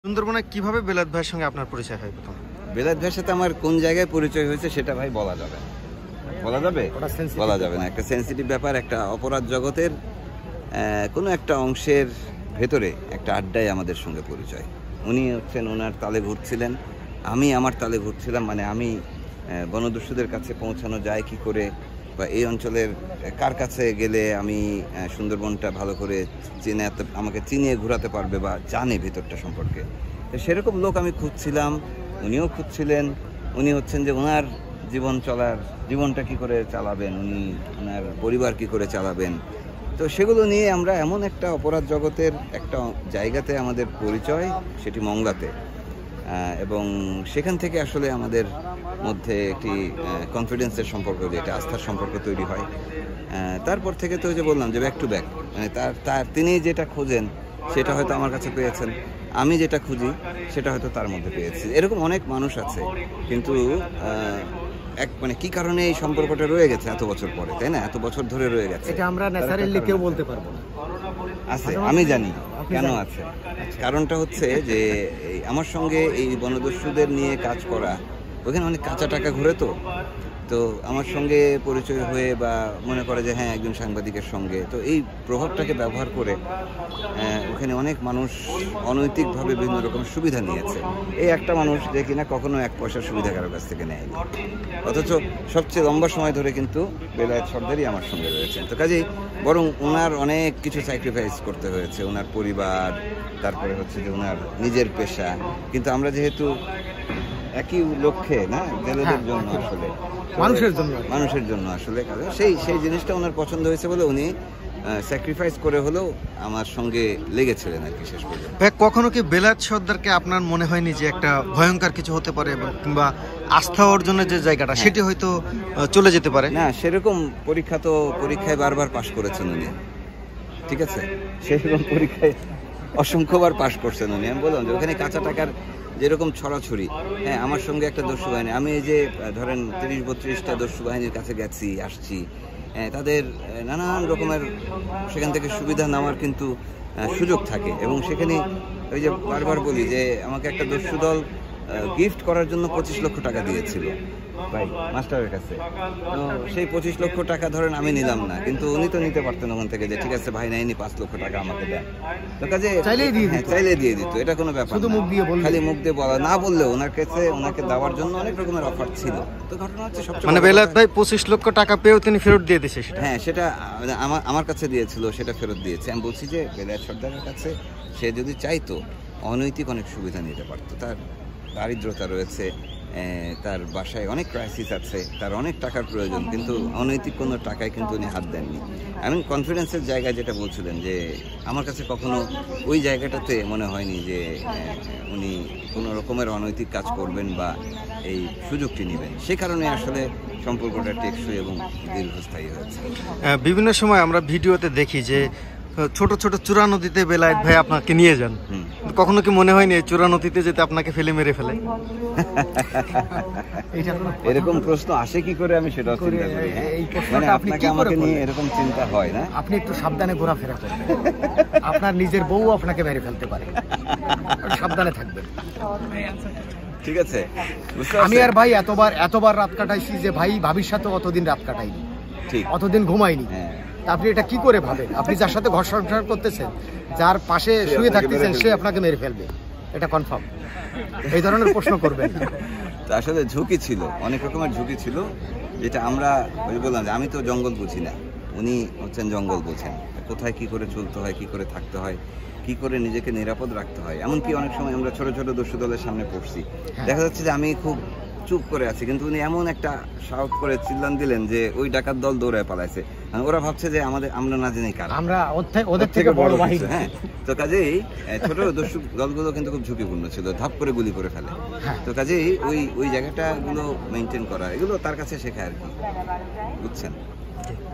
সুন্দরবনে কিভাবে বেলায়েত ভাইয়ের সঙ্গে আপনার পরিচয় হয় প্রথম? বেলায়েত ভাইয়ের সাথে আমার কোন জায়গায় পরিচয় হয়েছে সেটা ভাই বলা যাবে বলা যাবে না। একটা সেন্সিটিভ ব্যাপার, একটা অপরাধ জগতের কোনো একটা অংশের ভেতরে একটা আড্ডায় আমাদের সঙ্গে পরিচয়। উনি হচ্ছেন ওনার তালে ঘুরছিলেন, আমি আমার তালে ঘুরছিলাম। মানে আমি বনদস্যুদের কাছে পৌঁছানো যায় কি করে, বা এই অঞ্চলের কার কাছে গেলে আমি সুন্দরবনটা ভালো করে আমাকে চিনিয়ে ঘোরাতে পারবে বা জানে ভিতরটা সম্পর্কে, তো সেরকম লোক আমি খুঁজছিলাম, উনিও খুঁজছিলেন। উনি হচ্ছেন যে ওনার জীবনটা কি করে চালাবেন, উনি ওনার পরিবার কি করে চালাবেন, তো সেগুলো নিয়ে আমরা এমন একটা অপরাধ জগতের একটা জায়গাতে আমাদের পরিচয়, সেটি মংলাতে। এবং সেখান থেকে আসলে আমাদের মধ্যে একটি কনফিডেন্সের সম্পর্ক, একটা আস্থার সম্পর্ক তৈরি হয়। তারপর থেকে তো যে বললাম যে ব্যাক টু ব্যাক, মানে তিনি যেটা খোঁজেন সেটা হয়তো আমার কাছে পেয়েছেন, আমি যেটা খুঁজি সেটা হয়তো তার মধ্যে পেয়েছি। এরকম অনেক মানুষ আছে, কিন্তু মানে কি কারণে এই সম্পর্কটা রয়ে গেছে এত বছর পরে, তাই না? এত বছর ধরে রয়ে গেছে, এটা আমরা ন্যাচারালি কেউ বলতে পারবো না। আছে, আমি জানি কেন আছে। কারণটা হচ্ছে যে আমার সঙ্গে এই বনদস্যুদের নিয়ে কাজ করা, ওখানে অনেক কাঁচা টাকা ঘুরে, তো আমার সঙ্গে পরিচয় হয়ে বা মনে করে যে হ্যাঁ একজন সাংবাদিকের সঙ্গে, তো এই প্রভাবটাকে ব্যবহার করে ওখানে অনেক মানুষ অনৈতিকভাবে বিভিন্ন রকম সুবিধা নিয়েছে। এই একটা মানুষ যে কিনা কখনো এক পয়সার সুবিধা কারোর কাছ থেকে নেয়নি, অথচ সবচেয়ে লম্বা সময় ধরে কিন্তু বেলায়েত সর্দারই আমার সঙ্গে রয়েছেন। তো কাজেই বরং ওনার অনেক কিছু স্যাক্রিফাইস করতে হয়েছে, ওনার পরিবার, তারপরে হচ্ছে যে ওনার নিজের পেশা। কিন্তু আমরা যেহেতু একই লক্ষ্যে না, জেলেদের জন্য, আসলে মানুষের জন্য আসলে সেই জিনিসটা ওনার পছন্দ হয়েছে বলে উনি স্যাক্রিফাইস করে হলেও আমার সঙ্গে লেগেছিলেন আর কি শেষ পর্যন্ত। কখনো কি বেলায়েত সর্দারকে আপনার মনে হয়নি যে একটা ভয়ঙ্কর কিছু হতে পারে, কিংবা আস্থা অর্জনের যে জায়গাটা সেটি হয়তো চলে যেতে পারে? না, সেরকম পরীক্ষায় বারবার পাশ করেছেন উনি, ঠিক আছে? সেরকম পরীক্ষায় অসংখ্যবার পাশ করছেন উনি। আমি বললাম যে ওখানে কাঁচা টাকার যেরকম ছড়াছড়ি, হ্যাঁ আমার সঙ্গে একটা দস্যু বাহিনী, আমি এই যে ধরেন 30-32টা দস্যু বাহিনীর কাছে গেছি আসছি, তাদের নানান রকমের সেখান থেকে সুবিধা নেওয়ার কিন্তু সুযোগ থাকে। এবং সেখানে ওই যে বারবার বলি যে আমাকে একটা দস্যু দল গিফট করার জন্য 25 লক্ষ টাকা দিয়েছিল ভাই মাস্টারের কাছে। তো সেই 25 লক্ষ টাকা ধরেন আমি নিলাম না, কিন্তু উনি তো নিতে পারতেন ওখান থেকে, যে ঠিক আছে ভাই নেয়নি, 5 লক্ষ টাকা আমাকে দেন। তো কাজে চাইলে দিয়ে দিত, এটা কোনো ব্যাপার না। খালি মুখ দিয়ে বলা, না বললেও ওনার কাছে ওনাকে দেওয়ার জন্য অনেক রকমের অফার ছিল। তো ঘটনা হচ্ছে সবচেয়ে মানে বেলায়েত ভাই 25 লক্ষ টাকা পেয়েও তিনি ফেরত দিয়ে দিয়েছে সেটা? হ্যাঁ, সেটা আমার কাছে দিয়েছিল, সেটা ফেরত দিয়েছে। আমি বলছি যে বেলায়েত সর্দারের কাছে সে যদি চাইতো অনৈতিক অনেক সুবিধা নিতে পারতো। তার দারিদ্রতা রয়েছে, তার বাসায় অনেক ক্রাইসিস আছে, তার অনেক টাকার প্রয়োজন, কিন্তু অনৈতিক কোনো টাকায় কিন্তু উনি হাত দেননি। আমি কনফিডেন্সের জায়গায় যেটা বলছিলেন, যে আমার কাছে কখনো ওই জায়গাটাতে মনে হয়নি যে উনি কোনো রকমের অনৈতিক কাজ করবেন বা এই সুযোগটি নেবেন। সে কারণে আসলে সম্পর্কটা টেকসই এবং দীর্ঘস্থায়ী হয়েছে। বিভিন্ন সময় আমরা ভিডিওতে দেখি যে ছোট ছোট চূড়া নদীতে বেলায়েত ভাই আপনাকে নিয়ে যান, কখনো কি মনে হয়নি চূড়া নদীতে যেতে আপনাকে ফেলে মেরে ফেলে? এরকম প্রশ্ন আসে কি করে, আমি সেটা চিন্তা করি। মানে আপনাকে আমাকে নিয়ে এরকম চিন্তা হয় না? আপনি একটু সাবধানে ঘোরাফেরা করবেন, আপনার নিজের বউ আপনাকে মেরে ফেলতে পারে, সাবধানে থাকবেন। ঠিক আছে, আমি আর ভাই এতবার রাত কাটাইছি যে ভাই ভাবির সাথে অতদিন রাত কাটাইনি, ঠিক অতদিন ঘুমাইনি। আপনি এটা কি করে ভাবেন? আপনি যার সাথে ঘর সংসার করতেছেন, যার পাশে শুয়ে থাকতেছেন, সে আপনাকে মেরে ফেলবে, এটা কনফার্ম। এই ধরনের প্রশ্ন করবেন না। আসলে ঝুঁকি ছিল, অনেক রকমের ঝুঁকি ছিল, যেটা আমরা বললাম যে আমি তো জঙ্গল বুঝি না, উনি হচ্ছেন জঙ্গল বোঝেন। কোথায় কি করে চলতে হয়, কি করে থাকতে হয়, কি করে নিজেকে নিরাপদ রাখতে হয়। এমনকি অনেক সময় আমরা ছোট ছোট দস্যু দলের সামনে পড়ছি, দেখা যাচ্ছে যে আমি খুব চুপ করে আছি, কিন্তু উনি এমন একটা সাহস করে চিল্লান দিলেন যে ওই ডাকাত দল দৌড়ে পালাইছে। ওরা ভাবছে যে আমরা না জেনে কারা, আমরা ওদের থেকে বড় বাহিনী। হ্যাঁ, তো কাজেই ছোট দস্যু দলগুলো কিন্তু খুব ঝুঁকিপূর্ণ ছিল, ধাপ করে গুলি করে ফেলে। তো কাজেই ওই জায়গাটা গুলো মেনটেন করা, এগুলো তার কাছে শেখা আর কি, বুঝছেন?